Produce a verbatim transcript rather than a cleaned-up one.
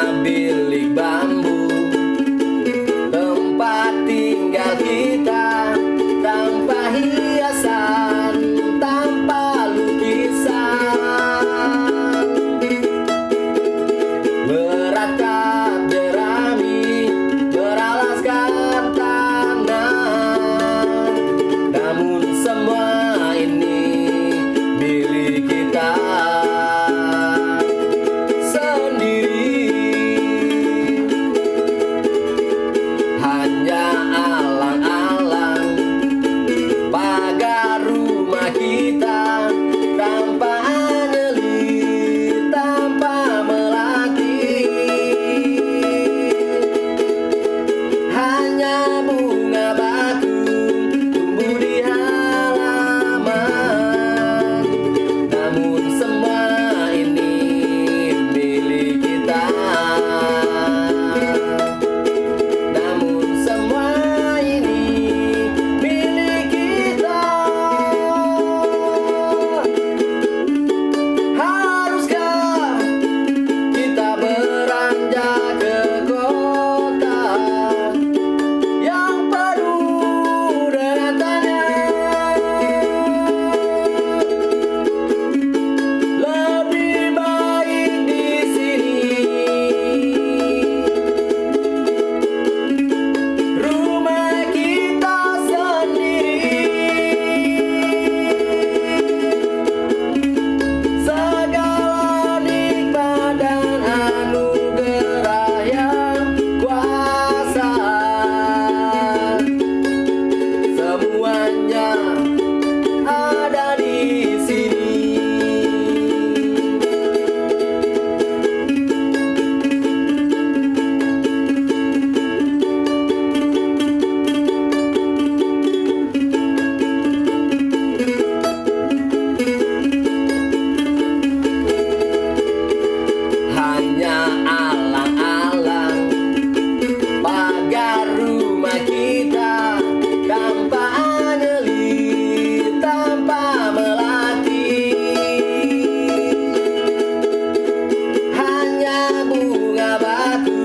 bilik bambu, tempat tinggal kita tanpa hiasan, tanpa lukisan. Beratap jerami beralaskan tanah, namun semua ini milik kita sendiri. Hanya alang-alang pagar rumah kita tanpa aneli, tanpa melati. Hanya bunga batu tumbuh di halaman, namun semua ini milik kita. Namun semua ini milik kita. Haruskah kita beranjak ke kota yang penuh dengan tanya? Lebih baik di sini, rumah kita sendiri. Segala nikmat dan anugerah yang kuasa, semuanya ada di sini. Hanya alang-alang pagar rumah kita tanpa aneli, tanpa melati. Hanya bunga batu